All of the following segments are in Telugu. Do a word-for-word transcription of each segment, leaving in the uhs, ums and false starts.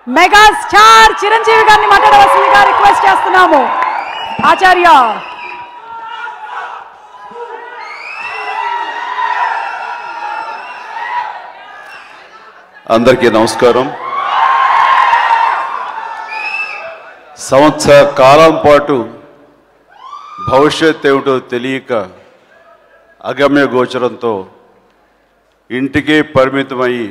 మెగా స్టార్ చిరంజీవి గారిని మాట్లాడవలసిందిగా రిక్వెస్ట్ చేస్తున్నాము. ఆచార్య అందరికీ నమస్కారం. సంవత్సర కాలం పాటు భవిష్యత్ ఏమిటో తెలియక అగమ్య గోచరంతో ఇంటికే పరిమితమయ్యి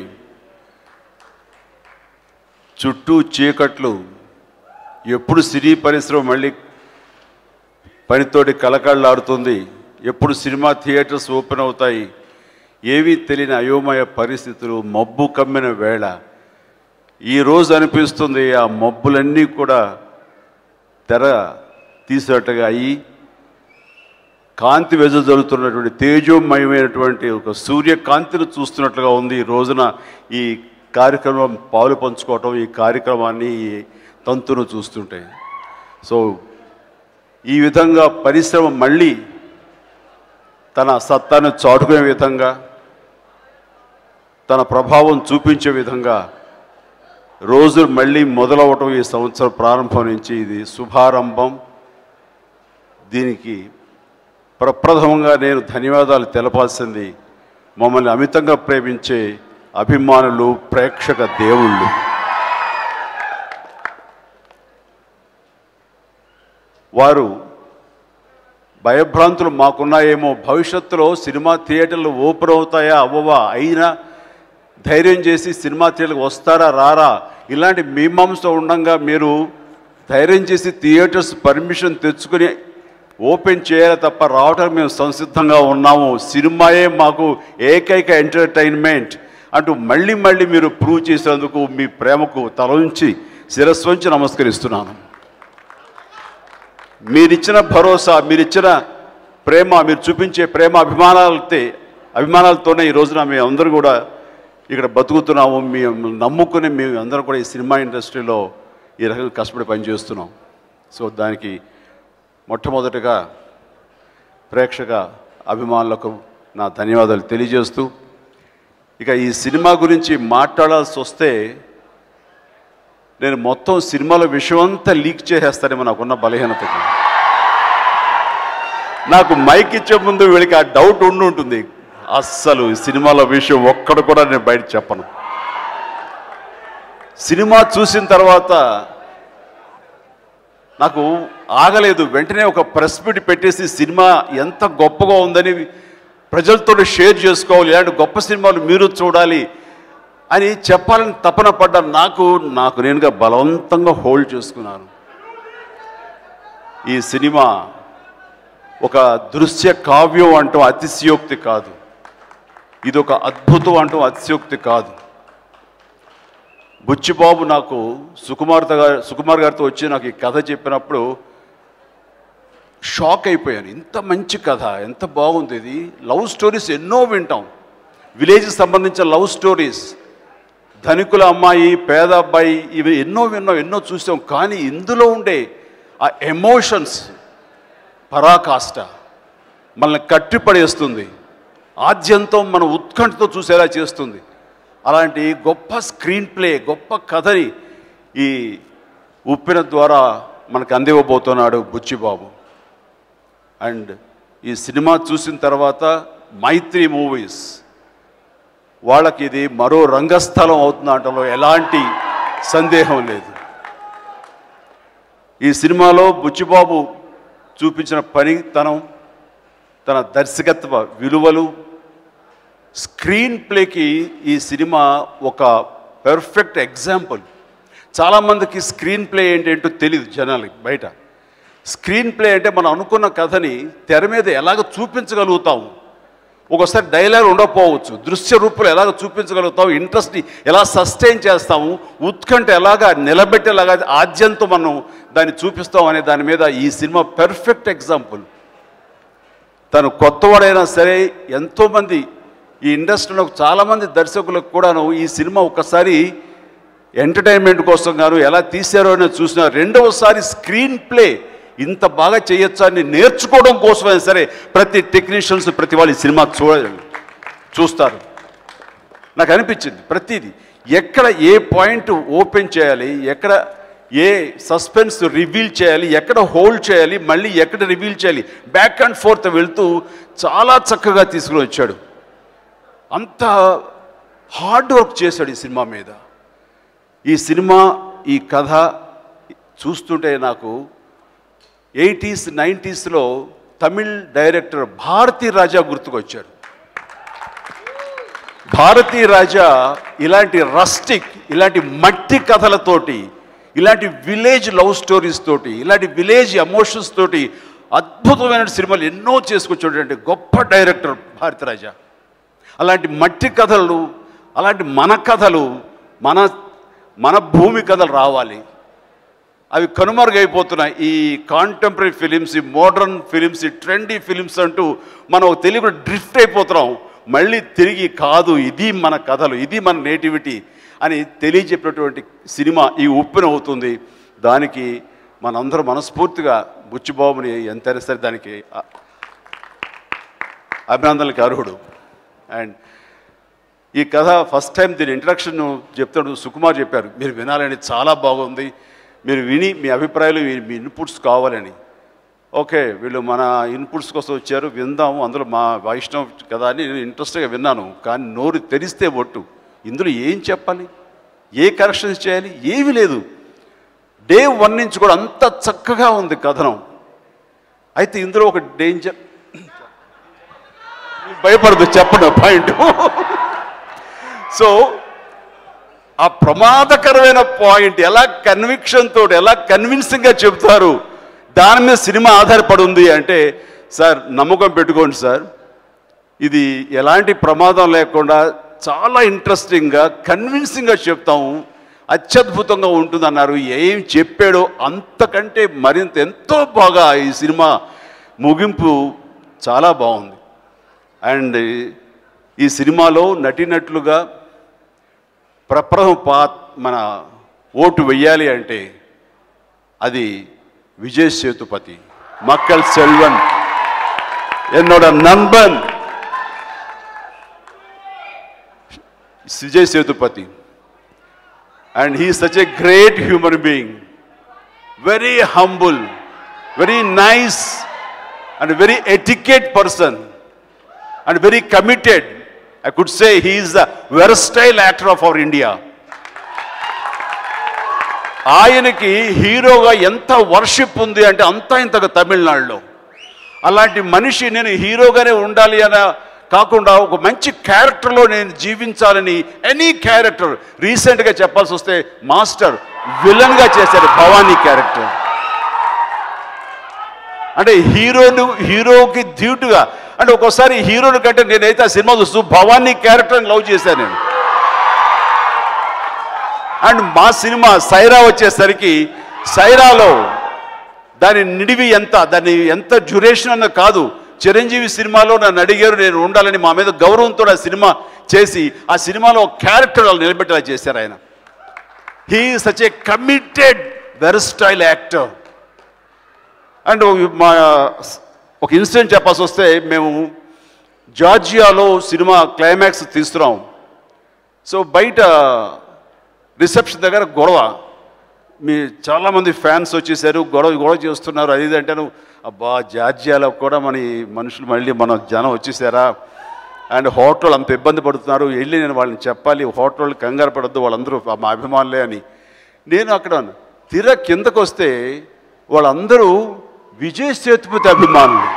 చుట్టూ చీకట్లు, ఎప్పుడు సినీ పరిశ్రమ మళ్ళీ పనితోటి కలకళ్ళాడుతుంది, ఎప్పుడు సినిమా థియేటర్స్ ఓపెన్ అవుతాయి, ఏవీ తెలియని అయోమయ పరిస్థితులు, మబ్బు కమ్మిన వేళ ఈరోజు అనిపిస్తుంది ఆ మబ్బులన్నీ కూడా తెర తీసినట్టుగా అయ్యి కాంతి వెదజల్లుతున్నటువంటి తేజోమయమైనటువంటి ఒక సూర్యకాంతిని చూస్తున్నట్లుగా ఉంది. ఈ రోజున ఈ కార్యక్రమం పాలు పంచుకోవటం, ఈ కార్యక్రమాన్ని, ఈ తంతును చూస్తుంటే. సో ఈ విధంగా పరిశ్రమ మళ్ళీ తన సత్తాను చాటుకునే విధంగా, తన ప్రభావం చూపించే విధంగా రోజులు మళ్ళీ మొదలవటం ఈ సంవత్సరం ప్రారంభం నుంచి ఇది శుభారంభం. దీనికి ప్రప్రథమంగా నేను ధన్యవాదాలు తెలపాల్సింది మమ్మల్ని అమితంగా ప్రేమించే అభిమానులు, ప్రేక్షక దేవుళ్ళు. వారు భయభ్రాంతులు మాకున్నాయేమో, భవిష్యత్తులో సినిమా థియేటర్లు ఓపెన్ అవుతాయా అవ్వవా, అయినా ధైర్యం చేసి సినిమా థియేటర్కి వస్తారా రారా ఇలాంటి మీమాంస ఉండగా మీరు ధైర్యం చేసి థియేటర్స్ పర్మిషన్ తెచ్చుకుని ఓపెన్ చేయాలి తప్ప రావడానికి మేము సంసిద్ధంగా ఉన్నాము, సినిమాయే మాకు ఏకైక ఎంటర్టైన్మెంట్ అంటూ మళ్ళీ మళ్ళీ మీరు ప్రూవ్ చేసినందుకు మీ ప్రేమకు తల ఉంచి శిరస్సు వంచి నమస్కరిస్తున్నాను. మీరిచ్చిన భరోసా, మీరిచ్చిన ప్రేమ, మీరు చూపించే ప్రేమ అభిమానాలతో అభిమానాలతోనే ఈ రోజున మేము అందరూ కూడా ఇక్కడ బతుకుతున్నాము. మేము నమ్ముకుని మేము అందరం కూడా ఈ సినిమా ఇండస్ట్రీలో ఈ రకంగా కష్టపడి పనిచేస్తున్నాం. సో దానికి మొట్టమొదటిగా ప్రేక్షక అభిమానులకు నా ధన్యవాదాలు తెలియజేస్తూ, ఇక ఈ సినిమా గురించి మాట్లాడాల్సి వస్తే నేను మొత్తం సినిమాల విషయం అంతా లీక్ చేసేస్తానేమో నాకున్న బలహీనతకి. నాకు మైక్ ఇచ్చే ముందు వీళ్ళకి ఆ డౌట్ ఉండి ఉంటుంది, అస్సలు సినిమాల విషయం ఒక్కడు కూడా నేను బయట చెప్పను. సినిమా చూసిన తర్వాత నాకు ఆగలేదు, వెంటనే ఒక ప్రెస్ మీట్ పెట్టేసి సినిమా ఎంత గొప్పగా ఉందని ప్రజలతో షేర్ చేసుకోవాలి, ఇలాంటి గొప్ప సినిమాలు మీరు చూడాలి అని చెప్పాలని తపన పడ్డా నాకు నాకు నేనుగా బలవంతంగా హోల్డ్ చేసుకున్నాను. ఈ సినిమా ఒక దృశ్య కావ్యం అంటూ అతిశయోక్తి కాదు, ఇది ఒక అద్భుతం అంటూ అతిశయోక్తి కాదు. బుచ్చిబాబు నాకు సుకుమార్ గారు సుకుమార్ గారితో వచ్చి నాకు ఈ కథ చెప్పినప్పుడు షాక్ అయిపోయాను. ఇంత మంచి కథ, ఎంత బాగుంది ఇది. లవ్ స్టోరీస్ ఎన్నో వింటాం, విలేజ్కి సంబంధించిన లవ్ స్టోరీస్, ధనికుల అమ్మాయి, పేద అబ్బాయి, ఇవి ఎన్నో విన్నాం, ఎన్నో చూసాం. కానీ ఇందులో ఉండే ఆ ఎమోషన్స్ పరాకాష్ట మనల్ని కట్టిపడేస్తుంది, ఆద్యంతం మన ఉత్కంఠతో చూసేలా చేస్తుంది. అలాంటి గొప్ప స్క్రీన్ ప్లే, గొప్ప కథని ఈ ఉప్పెన ద్వారా మనకు అందివ్వబోతున్నాడు బుచ్చిబాబు. అండ్ ఈ సినిమా చూసిన తర్వాత మైత్రి మూవీస్ వాళ్ళకి ఇది మరో రంగస్థలం అవుతుందంటలో ఎలాంటి సందేహం లేదు. ఈ సినిమాలో బుచ్చిబాబు చూపించిన పనితనం, తన దర్శకత్వ విలువలు, స్క్రీన్ ప్లేకి ఈ సినిమా ఒక పెర్ఫెక్ట్ ఎగ్జాంపుల్. చాలామందికి స్క్రీన్ ప్లే ఏంటంటో తెలియదు జనాలకి బయట. స్క్రీన్ ప్లే అంటే మనం అనుకున్న కథని తెర మీద ఎలాగ చూపించగలుగుతాము, ఒకసారి డైలాగ్ ఉండకపోవచ్చు, దృశ్య రూపంలో ఎలాగ చూపించగలుగుతాము, ఇంట్రెస్ట్ని ఎలా సస్టైన్ చేస్తాము, ఉత్కంఠ ఎలాగా నిలబెట్టేలాగా ఆద్యంతో మనం దాన్ని చూపిస్తాం అనే దాని మీద ఈ సినిమా పెర్ఫెక్ట్ ఎగ్జాంపుల్. తను కొత్తవాడైనా సరే ఎంతోమంది ఈ ఇండస్ట్రీలో చాలామంది దర్శకులకు కూడాను ఈ సినిమా ఒకసారి ఎంటర్టైన్మెంట్ కోసం గాను ఎలా తీశారో అని చూసిన, రెండవసారి స్క్రీన్ ప్లే ఇంత బాగా చేయొచ్చా అని నేర్చుకోవడం కోసమైనా సరే ప్రతి టెక్నీషియన్స్, ప్రతి వాళ్ళు ఈ సినిమా చూడ చూస్తారు. నాకు అనిపించింది ప్రతిదీ ఎక్కడ ఏ పాయింట్ ఓపెన్ చేయాలి, ఎక్కడ ఏ సస్పెన్స్ రివీల్ చేయాలి, ఎక్కడ హోల్డ్ చేయాలి, మళ్ళీ ఎక్కడ రివీల్ చేయాలి, బ్యాక్ అండ్ ఫోర్త్ వెళ్తూ చాలా చక్కగా తీసుకుని వచ్చాడు. అంత హార్డ్ వర్క్ చేశాడు ఈ సినిమా మీద. ఈ సినిమా ఈ కథ చూస్తుంటే నాకు ఎయిటీస్ నైంటీస్లో తమిళ్ డైరెక్టర్ భారతీ రాజా గుర్తుకొచ్చాడు. భారతీ రాజా ఇలాంటి రస్టిక్, ఇలాంటి మట్టి కథలతోటి, ఇలాంటి విలేజ్ లవ్ స్టోరీస్ తోటి, ఇలాంటి విలేజ్ ఎమోషన్స్ తోటి అద్భుతమైన సినిమాలు ఎన్నో చేసుకొచ్చేటువంటి గొప్ప డైరెక్టర్ భారతీ రాజా. అలాంటి మట్టి కథలు, అలాంటి మన కథలు, మన మన భూమి కథలు రావాలి. అవి కనుమరుగైపోతున్నాయి. ఈ కాంటెంపరీ ఫిలిమ్స్, ఈ మోడర్న్ ఫిలిమ్స్, ఈ ట్రెండీ ఫిలిమ్స్ అంటూ మనం తెలియక డ్రిఫ్ట్ అయిపోతున్నాం. మళ్ళీ తిరిగి కాదు, ఇది మన కథలు, ఇది మన నేటివిటీ అని తెలియజెప్పినటువంటి సినిమా ఈ ఉప్పెన అవుతుంది. దానికి మనందరం మనస్ఫూర్తిగా బుచ్చిబాబుని ఎంతైనా సరే దానికి అభినందనలకు అర్హుడు. అండ్ ఈ కథ ఫస్ట్ టైం దీని ఇంట్రడక్షన్ చెప్తాడు సుకుమార్ చెప్పారు, మీరు వినాలని, చాలా బాగుంది, మీరు విని మీ అభిప్రాయాలు, మీ ఇన్పుట్స్ కావాలని. ఓకే, వీళ్ళు మన ఇన్పుట్స్ కోసం వచ్చారు, విందాము, అందులో మా వైష్ణవ్ కదా అని నేను ఇంట్రెస్ట్గా విన్నాను. కానీ నోరు తెరిస్తే ఒట్టు, ఇందులో ఏం చెప్పాలి, ఏ కరెక్షన్స్ చేయాలి, ఏమీ లేదు. డే వన్ నుంచి కూడా అంత చక్కగా ఉంది కథనం. అయితే ఇందులో ఒక డేంజర్, భయపడదు చెప్పండి పాయింట్. సో ఆ ప్రమాదకరమైన పాయింట్ ఎలా కన్విక్షన్ తోటి, ఎలా కన్విన్సింగ్గా చెబుతారు, దాని మీద సినిమా ఆధారపడి ఉంది అంటే, సార్ నమ్మకం పెట్టుకోండి సార్, ఇది ఎలాంటి ప్రమాదం లేకుండా చాలా ఇంట్రెస్టింగ్గా కన్విన్సింగ్గా చెప్తాము, అత్యద్భుతంగా ఉంటుందన్నారు. ఏం చెప్పాడో అంతకంటే మరింత ఎంతో బాగా ఈ సినిమా ముగింపు చాలా బాగుంది. అండ్ ఈ సినిమాలో నటినట్లుగా ప్రప్రథమ పా మన ఓటు వెయ్యాలి అంటే అది Vijay Sethupathi, Makkal Selvan, ఎన్నోడ Nanban Vijay Sethupathi. And he is such a great human being, very humble, very nice and very etiquette person and very committed. I could say he is the versatile actor of our India. ఆయనకి హీరోగా ఎంత వర్షిప్ ఉంది అంటే అంతా ఇంతగా తమిళనాడులో. అలాంటి మనిషి నేను హీరోగానే ఉండాలి అన్న కాకుండా ఒక మంచి క్యారెక్టర్లో నేను జీవించాలని, ఎనీ క్యారెక్టర్, రీసెంట్గా చెప్పాల్సి వస్తే మాస్టర్ విలన్గా చేశారు భవానీ క్యారెక్టర్. అంటే హీరోను హీరోకి ధీటుగా, అంటే ఒక్కోసారి హీరోని కంటే నేనైతే ఆ సినిమా చూస్తూ భవానీ క్యారెక్టర్ని లవ్ చేశాను నేను. అండ్ మా సినిమా సైరా వచ్చేసరికి, సైరాలో దాని నిడివి ఎంత, దాని ఎంత డ్యూరేషన్ అన్న కాదు, చిరంజీవి సినిమాలో నన్ను అడిగారు, నేను ఉండాలని మా మీద గౌరవంతో ఆ సినిమా చేసి ఆ సినిమాలో ఒక క్యారెక్టర్ వాళ్ళు నిలబెట్టేలా చేశారు ఆయన. He such a committed versatile actor. And మా ఒక ఇన్సిడెంట్ చెప్పాల్సి వస్తే, మేము జార్జియాలో సినిమా క్లైమాక్స్ తీస్తున్నాం. సో బయట రిసెప్షన్ దగ్గర గొడవ, మీ చాలామంది ఫ్యాన్స్ వచ్చేసారు, గొడవ గొడవ చేస్తున్నారు, అది ఇది అంటాను. అబ్బా, జార్జియాలో కూడా మన మనుషులు మళ్ళీ మన జనం వచ్చేసారా, అండ్ హోటల్ అంత ఇబ్బంది పడుతున్నారు, వెళ్ళి నేను వాళ్ళని చెప్పాలి, హోటల్ కంగారు పడద్దు, వాళ్ళందరూ మా అభిమానులే అని. నేను అక్కడ తీరా కిందకు వస్తే వాళ్ళందరూ విజయ్ సేతుపతి అభిమానులు.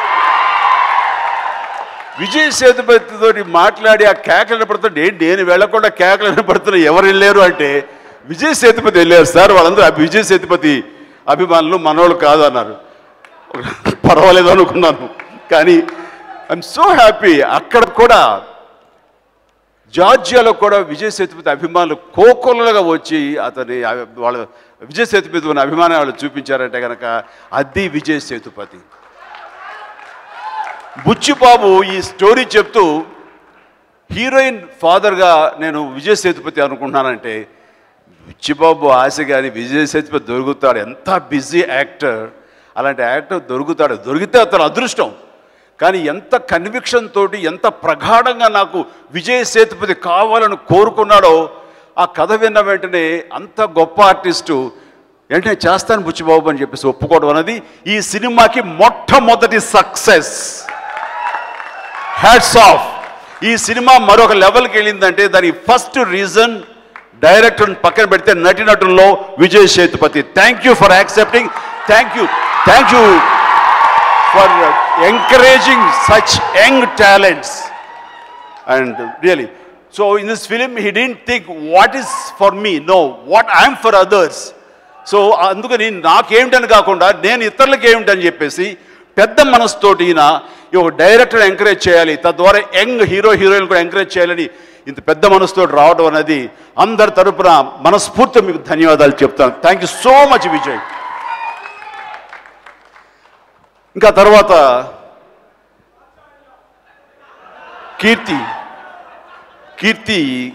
విజయ్ సేతుపతితో మాట్లాడి ఆ కేకలు పడుతుంటే, నేను వెళ్ళకుండా కేకలు పడుతున్నా, ఎవరు వెళ్ళారు అంటే విజయ్ సేతుపతి వెళ్ళారు సార్, వాళ్ళందరూ విజయ్ సేతుపతి అభిమానులు, మనోళ్ళు కాదు అన్నారు. పర్వాలేదు అనుకున్నాను, కానీ ఐఎమ్ సో హ్యాపీ. అక్కడ కూడా జార్జియాలో కూడా విజయ్ సేతుపతి అభిమానులు కోకొల్లలుగా వచ్చి అతని వాళ్ళ విజయ్ సేతుపతి ఉన్న అభిమానాలు చూపించారంటే కనుక అది విజయ్ సేతుపతి. బుచ్చిబాబు ఈ స్టోరీ చెప్తూ హీరోయిన్ ఫాదర్గా నేను విజయ్ సేతుపతి అనుకుంటున్నానంటే, బుచ్చిబాబు ఆశ కానీ విజయ్ సేతుపతి దొరుకుతాడు, ఎంత బిజీ యాక్టర్, అలాంటి యాక్టర్ దొరుకుతాడు, దొరికితే అతను అదృష్టం. కానీ ఎంత కన్విక్షన్ తోటి, ఎంత ప్రగాఢంగా నాకు విజయ్ సేతుపతి కావాలని కోరుకున్నాడో ఆ కథ విన్న వెంటనే అంత గొప్ప ఆర్టిస్టు వెంటనే చేస్తాను బుచ్చిబాబు అని చెప్పేసి ఒప్పుకోవడం అనేది ఈ సినిమాకి మొట్టమొదటి సక్సెస్. Hats off. ఈ సినిమా మరొక లెవెల్కి వెళ్ళిందంటే దానికి ఫస్ట్ రీజన్ డైరెక్టర్ పక్కన పెడితే నటినటుల్లో Vijay Sethupathi. Thank you for accepting, thank you thank you for encouraging such young talents. And really so in this film he didn't think what is for me, no what I'm for others. So అందుకని నాకేమిటని కాకుండా నేను ఇతరులకు ఏమిటని చెప్పేసి పెద్ద మనసుతోటి ఈయన ఈ ఒక డైరెక్టర్ ఎంకరేజ్ చేయాలి, తద్వారా యంగ్ హీరో హీరోయిన్ కూడా ఎంకరేజ్ చేయాలని ఇంత పెద్ద మనసుతో రావడం అనేది అందరి తరపున మనస్ఫూర్తిగా మీకు ధన్యవాదాలు చెప్తాను. Thank you so much Vijay. ఇంకా తర్వాత Keerthi Keerthi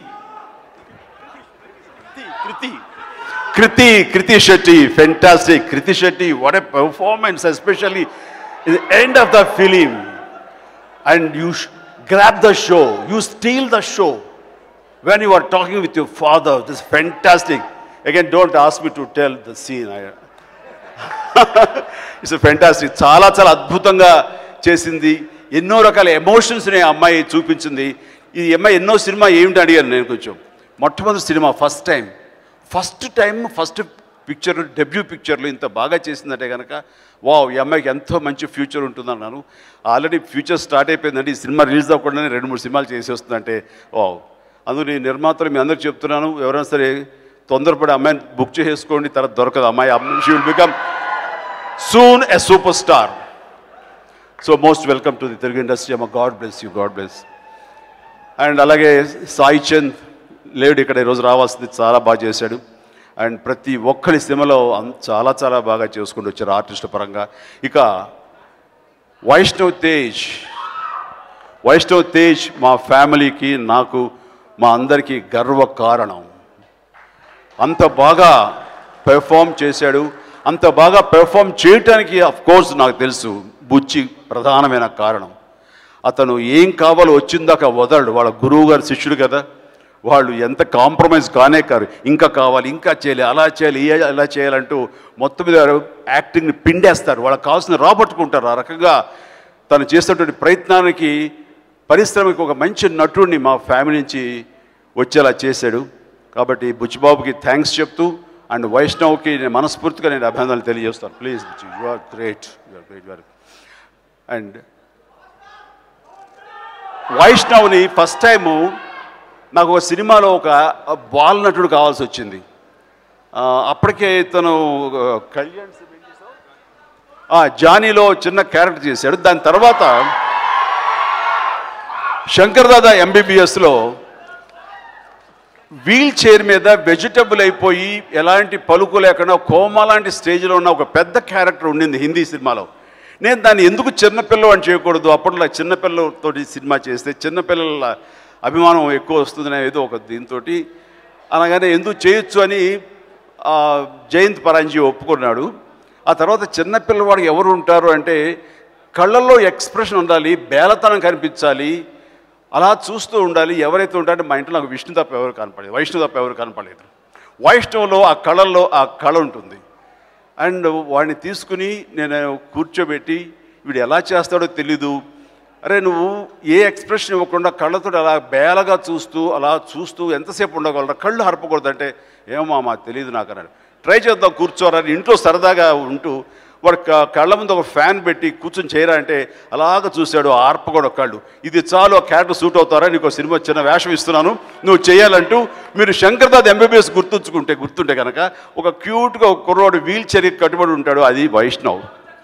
Krithi Krithi Krithi Shetty, fantastic. Krithi Shetty, what a performance, especially at the end of the film, and you grab the show, you steal the show when you are talking with your father. This is fantastic. Again, don't ask me to tell the scene. I, it's a fantastic. చాలా చాలా అద్భుతంగా చేసింది. ఎన్నో రకాల ఎమోషన్స్ని అమ్మాయి చూపించింది. ఈ అమ్మాయి ఎన్నో సినిమా ఏమిటి అడిగాను నేను. కొంచెం మొట్టమొదటి సినిమా first time first time first picture debut పిక్చర్లో ఇంత బాగా చేసిందంటే కనుక వావ్, ఈ అమ్మాయికి ఎంతో మంచి ఫ్యూచర్ ఉంటుందన్నాను. ఆల్రెడీ ఫ్యూచర్ స్టార్ట్ అయిపోయిందండి. ఈ సినిమా రిలీజ్ అవ్వకుండానే రెండు మూడు సినిమాలు చేసేస్తుందంటే వావ్. అందుకు నేను నిర్మాతలు మీ అందరికి చెప్తున్నాను, ఎవరైనా సరే తొందరపడి అమ్మాయిని బుక్ చేసుకోండి, తర్వాత దొరకదు అమ్మాయి. She will become soon a super star. So most welcome to the Telugu industry అమ్మ. God bless you, god bless. And అలాగే సాయి చంద్ లేడు ఇక్కడ, ఈరోజు రావాల్సింది, చాలా బాగా చేశాడు. అండ్ ప్రతి ఒక్కరి సినిమాలో చాలా చాలా బాగా చేసుకుంటూ వచ్చారు ఆర్టిస్ట్ పరంగా. ఇక వైష్ణవ్ తేజ్ వైష్ణవ్ తేజ్ మా ఫ్యామిలీకి, నాకు, మా అందరికీ గర్వ కారణం. అంత బాగా పెర్ఫామ్ చేశాడు. అంత బాగా పెర్ఫామ్ చేయటానికి అఫ్కోర్స్ నాకు తెలుసు బుచ్చి ప్రధానమైన కారణం. అతను ఏం కావాలో వచ్చిందాక వదలడు. వాళ్ళ గురువు గారు శిష్యుడు కదా, వాళ్ళు ఎంత కాంప్రమైజ్ కానే కారు. ఇంకా కావాలి, ఇంకా చేయాలి, అలా చేయాలి, ఇలా చేయాలంటూ మొత్తం మీద యాక్టింగ్ని పిండేస్తారు. వాళ్ళకి కావాల్సిన రాబట్టుకుంటారు. ఆ రకంగా తను చేసినటువంటి ప్రయత్నానికి పరిశ్రమకి ఒక మంచి నటుడిని మా ఫ్యామిలీ నుంచి వచ్చేలా చేశాడు. కాబట్టి బుచ్చిబాబుకి థ్యాంక్స్ చెప్తూ అండ్ వైష్ణవ్కి నేను మనస్ఫూర్తిగా నేను అభినందనలు తెలియజేస్తాను. Please Buchi, you are great, you are great, you are. And వైష్ణవ్ని ఫస్ట్ టైము నాకు ఒక సినిమాలో ఒక బాల్ నటుడు కావాల్సి వచ్చింది. అప్పటికే తను కళ్యాణ్ జానీలో చిన్న క్యారెక్టర్ చేశాడు. దాని తర్వాత శంకర్ దాదా ఎంబీబీఎస్లో వీల్ చైర్ మీద వెజిటబుల్ అయిపోయి ఎలాంటి పలుకు లేకుండా కోమా లాంటి స్టేజ్లో ఉన్న ఒక పెద్ద క్యారెక్టర్ ఉండింది హిందీ సినిమాలో. నేను దాన్ని ఎందుకు చిన్నపిల్లలు అని చేయకూడదు, అప్పట్లో చిన్నపిల్లలతో సినిమా చేస్తే చిన్నపిల్లల అభిమానం ఎక్కువ వస్తుందనే ఏదో ఒక దీంతో అనగానే ఎందుకు చేయొచ్చు అని జయంత్ పరాంజీ ఒప్పుకున్నాడు. ఆ తర్వాత చిన్నపిల్లవాడికి ఎవరు ఉంటారు అంటే కళ్ళల్లో ఎక్స్ప్రెషన్ ఉండాలి, బేలతనం కనిపించాలి, అలా చూస్తూ ఉండాలి. ఎవరైతే ఉంటారంటే మా ఇంట్లో నాకు విష్ణు తప్ప ఎవరు కనపడలేదు, వైష్ణు తప్ప ఎవరు కనపడలేదు. వైష్ణవులో ఆ కళల్లో ఆ కళ ఉంటుంది. అండ్ వాడిని తీసుకుని నేను కూర్చోబెట్టి వీడు ఎలా చేస్తాడో తెలీదు, అరే నువ్వు ఏ ఎక్స్ప్రెషన్ ఇవ్వకుండా కళ్ళతో అలా బేలగా చూస్తూ అలా చూస్తూ ఎంతసేపు ఉండగలరా, కళ్ళు హరపకూడదు అంటే ఏమో మా తెలియదు నాకు అన్నాడు. ట్రై చేద్దాం కూర్చోరని ఇంట్లో సరదాగా ఉంటూ వాడు కళ్ళ ముందు ఒక ఫ్యాన్ పెట్టి కూర్చొని చేయరా అంటే అలాగ చూశాడు, ఆర్పకూడదు కళ్ళు. ఇది చాలు, ఆ క్యారెక్టర్ సూట్ అవుతారా, నీకు సినిమా చిన్న వేషం ఇస్తున్నాను నువ్వు చేయాలంటూ. మీరు శంకర్ దాదా ఎంబీబీఎస్ గుర్తుంచుకుంటే గుర్తుంటే కనుక ఒక క్యూట్గా ఒక కుర్రోడు వీల్ చైర్కి కట్టుబడి ఉంటాడు, అది వైష్ణవ్.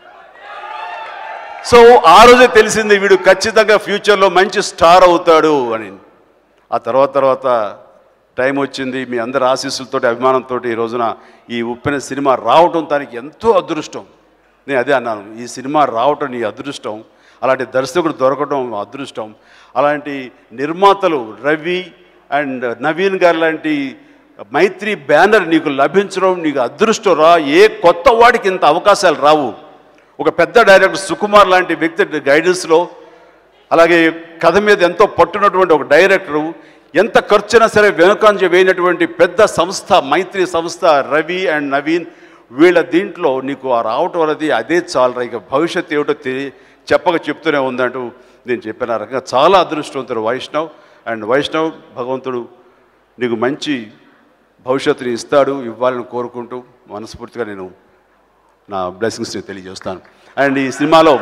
సో ఆ రోజే తెలిసింది వీడు ఖచ్చితంగా ఫ్యూచర్లో మంచి స్టార్ అవుతాడు అని. ఆ తర్వాత తర్వాత టైం వచ్చింది, మీ అందరి ఆశీస్సులతో అభిమానంతో ఈ రోజున ఈ ఉప్పెన సినిమా రావటం దానికి ఎంతో అదృష్టం. నేను అదే అన్నాను, ఈ సినిమా రావటం నీ అదృష్టం, అలాంటి దర్శకుడు దొరకటం అదృష్టం, అలాంటి నిర్మాతలు రవి అండ్ నవీన్ గారు లాంటి మైత్రి బ్యానర్ నీకు లభించడం నీకు అదృష్టం రా. ఏ కొత్త వాడికి ఇంత అవకాశాలు రావు. ఒక పెద్ద డైరెక్టర్ సుకుమార్ లాంటి వ్యక్తి గైడెన్స్లో, అలాగే కథ మీద ఎంతో పట్టున్నటువంటి ఒక డైరెక్టరు ఎంత ఖర్చైనా సరే వెనుకంజ వేయనటువంటి పెద్ద సంస్థ మైత్రి సంస్థ, రవి అండ్ నవీన్ వీళ్ళ దీంట్లో నీకు ఆ రావటం అనేది అదే చాలరా, ఇక భవిష్యత్తు ఏమిటో తెలియ చెప్పక చెప్తూనే ఉందంటూ నేను చెప్పిన రకంగా చాలా అదృష్టవంతుడు వైష్ణవ్. అండ్ వైష్ణవ్, భగవంతుడు నీకు మంచి భవిష్యత్తుని ఇస్తాడు, ఇవ్వాలని కోరుకుంటూ మనస్ఫూర్తిగా నేను నా బ్లెస్సింగ్స్ని తెలియజేస్తాను. అండ్ ఈ సినిమాలో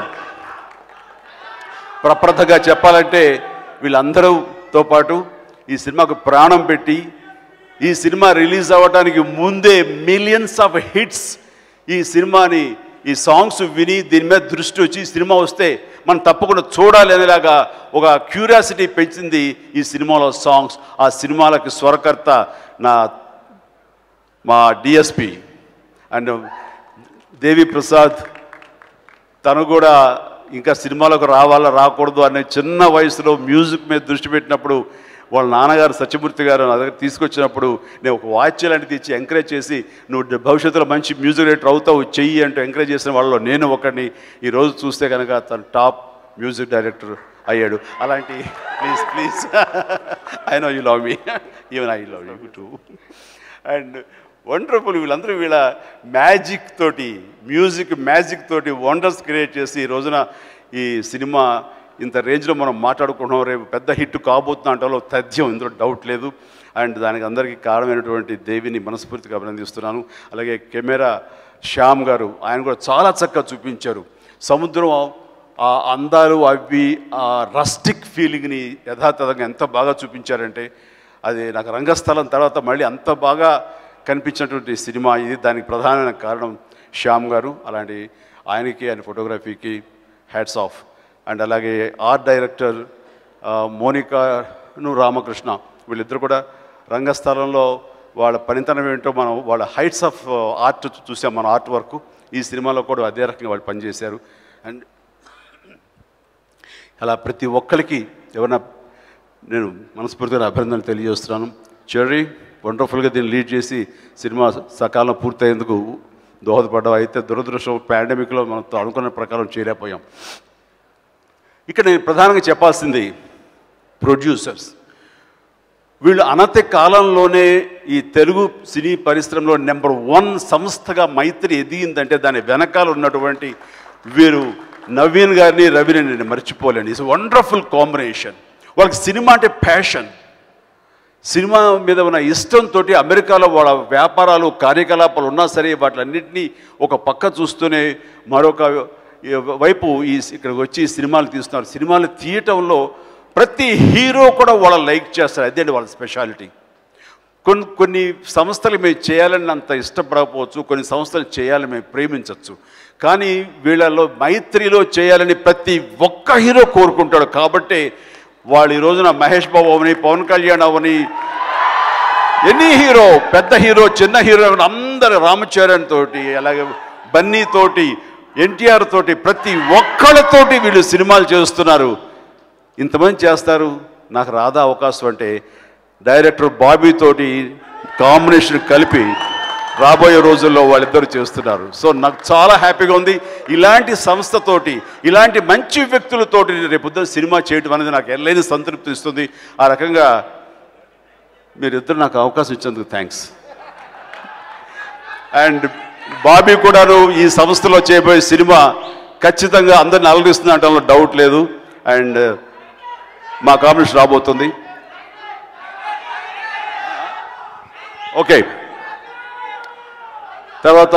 ప్రప్రథగా చెప్పాలంటే వీళ్ళందరితో పాటు ఈ సినిమాకు ప్రాణం పెట్టి ఈ సినిమా రిలీజ్ అవ్వడానికి ముందే మిలియన్స్ ఆఫ్ హిట్స్ ఈ సినిమాని ఈ సాంగ్స్ విని దీని మీద దృష్టి వచ్చి సినిమా వస్తే మనం తప్పకుండా చూడాలి అనేలాగా ఒక క్యూరియాసిటీ పెంచింది ఈ సినిమాలో సాంగ్స్. ఆ సినిమాలకి స్వరకర్త నా మా డిఎస్పి అండ్ దేవి ప్రసాద్. తను కూడా ఇంకా సినిమాలకు రావాలా రాకూడదు అనే చిన్న వయసులో మ్యూజిక్ మీద దృష్టి పెట్టినప్పుడు వాళ్ళ నాన్నగారు సత్యమూర్తి గారు నా దగ్గర తీసుకొచ్చినప్పుడు నేను ఒక వాచ్ లాంటిది ఇచ్చి ఎంకరేజ్ చేసి నువ్వు భవిష్యత్తులో మంచి మ్యూజిక్ డైరెక్టర్ అవుతావు చెయ్యి అంటూ ఎంకరేజ్ చేసిన వాళ్ళలో నేను ఒకరిని. ఈరోజు చూస్తే కనుక తను టాప్ మ్యూజిక్ డైరెక్టర్ అయ్యాడు. అలాంటి please please I know you love me, even I love you too. And wonderful, వీళ్ళందరూ వీళ్ళ మ్యాజిక్ తోటి, మ్యూజిక్ మ్యాజిక్ తోటి వండర్స్ క్రియేట్ చేసి ఈ రోజున ఈ సినిమా ఇంత రేంజ్లో మనం మాట్లాడుకుంటున్నాం. రేపు పెద్ద హిట్ కాబోతున్నా అంటలో తథ్యం, ఇందులో డౌట్ లేదు. అండ్ దానికి అందరికీ కారణమైనటువంటి దేవిని మనస్ఫూర్తిగా అభినందిస్తున్నాను. అలాగే కెమెరా శ్యామ్ గారు, ఆయన కూడా చాలా చక్కగా చూపించారు. సముద్రం ఆ అందాలు అవి ఆ రస్టిక్ ఫీలింగ్ని యథాతథంగా ఎంత బాగా చూపించారంటే అది నాకు రంగస్థలం తర్వాత మళ్ళీ అంత బాగా కనిపించినటువంటి సినిమా ఇది. దానికి ప్రధానమైన కారణం శ్యామ్ గారు. అలాంటి ఆయనకి ఆయన ఫోటోగ్రఫీకి హ్యాట్స్ ఆఫ్. అండ్ అలాగే ఆర్ట్ డైరెక్టర్ మోనికాను రామకృష్ణ, వీళ్ళిద్దరు కూడా రంగస్థలంలో వాళ్ళ పనితనం ఏంటో మనం వాళ్ళ హైట్స్ ఆఫ్ ఆర్ట్ చూసాం, మన ఆర్ట్ వర్క్. ఈ సినిమాలో కూడా అదే రకంగా వాళ్ళు పనిచేశారు. అండ్ అలా ప్రతి ఒక్కరికి ఎవరైనా నేను మనస్ఫూర్తిగా అభినందనలు తెలియజేస్తున్నాను. చెర్రీ వండర్ఫుల్గా దీన్ని లీడ్ చేసి సినిమా సకాలం పూర్తయ్యేందుకు దోహదపడ్డావు. అయితే దురదృష్టం పాండమిక్లో మనం అనుకున్న ప్రకారం చేయలేకపోయాం. ఇక్కడ నేను ప్రధానంగా చెప్పాల్సింది ప్రొడ్యూసర్స్. వీళ్ళు అనతి కాలంలోనే ఈ తెలుగు సినీ పరిశ్రమలో నెంబర్ వన్ సంస్థగా మైత్రి ఎదిగిందంటే దాని వెనకాల ఉన్నటువంటి వీరు నవీన్ గారిని, రవిని నేను మర్చిపోలేను. It's wonderful combination. వాళ్ళకి సినిమా అంటే ప్యాషన్, సినిమా మీద ఉన్న ఇష్టంతో అమెరికాలో వాళ్ళ వ్యాపారాలు కార్యకలాపాలు ఉన్నా సరే వాటిలన్నింటినీ ఒక పక్క చూస్తూనే మరొక వైపు ఈ ఇక్కడికి వచ్చి సినిమాలు తీస్తున్నారు. సినిమాలు తీయటంలో ప్రతి హీరో కూడా వాళ్ళ లైక్ చేస్తారు. అదే వాళ్ళ స్పెషాలిటీ. కొన్ని కొన్ని సంస్థలు మేము చేయాలని అంత ఇష్టపడకపోవచ్చు, కొన్ని సంస్థలు చేయాలని మేము ప్రేమించవచ్చు. కానీ వీళ్ళలో మైత్రిలో చేయాలని ప్రతి ఒక్క హీరో కోరుకుంటాడు. కాబట్టి వాళ్ళు ఈ రోజున మహేష్ బాబు అవని, పవన్ కళ్యాణ్ అవని, ఎనీ హీరో, పెద్ద హీరో చిన్న హీరో అందరు, రామచరణ్ తోటి, అలాగే బన్నీ తోటి, ఎన్టీఆర్ తోటి, ప్రతి ఒక్కళ్ళతోటి వీళ్ళు సినిమాలు చేస్తున్నారు. ఇంతమంది చేస్తారు. నాకు రాదా అవకాశం అంటే డైరెక్టర్ బాబీ తోటి కాంబినేషన్ కలిపి రాబోయే రోజుల్లో వాళ్ళిద్దరు చేస్తున్నారు. సో నాకు చాలా హ్యాపీగా ఉంది. ఇలాంటి సంస్థతోటి, ఇలాంటి మంచి వ్యక్తులతోటి రేపొద్దున సినిమా చేయడం అనేది నాకు ఎల్లైనా సంతృప్తి ఇస్తుంది. ఆ రకంగా మీరిద్దరు నాకు అవకాశం ఇచ్చేందుకు థ్యాంక్స్. అండ్ బాబీ కూడాను ఈ సంస్థలో చేయబోయే సినిమా ఖచ్చితంగా అందరిని అలరిస్తుంది అనడంలో డౌట్ లేదు. అండ్ మా కాంబినేషన్ రాబోతుంది. ఓకే, తర్వాత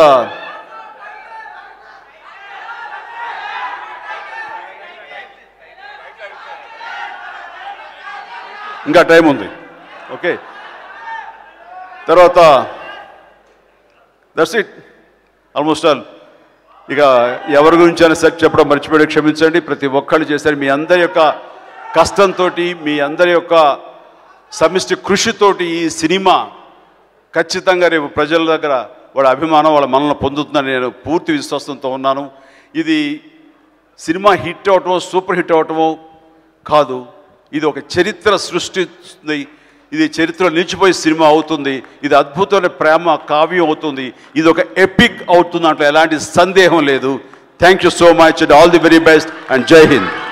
ఇంకా టైం ఉంది. ఓకే, తర్వాత దట్స్ ఇట్ ఆల్మోస్ట్ ఆల్. ఇక ఎవరి గురించి అని సెర్చ్ చెప్పడం మర్చిపోయి క్షమించండి. ప్రతి ఒక్కళ్ళు చేశారు. మీ అందరి యొక్క కష్టంతో, మీ అందరి యొక్క సమిష్టి కృషితోటి ఈ సినిమా ఖచ్చితంగా రేపు ప్రజల దగ్గర వాళ్ళ అభిమానం, వాళ్ళ మనల్ని పొందుతుందని నేను పూర్తి విశ్వాసంతో ఉన్నాను. ఇది సినిమా హిట్ అవటమో సూపర్ హిట్ అవటమో కాదు, ఇది ఒక చరిత్ర సృష్టిస్తుంది. ఇది చరిత్రలో నిలిచిపోయే సినిమా అవుతుంది. ఇది అద్భుతమైన ప్రేమ కావ్యం అవుతుంది. ఇది ఒక ఎపిక్ అవుతుంది, అంటే ఎలాంటి సందేహం లేదు. Thank you so much and all the very best and Jai Hind.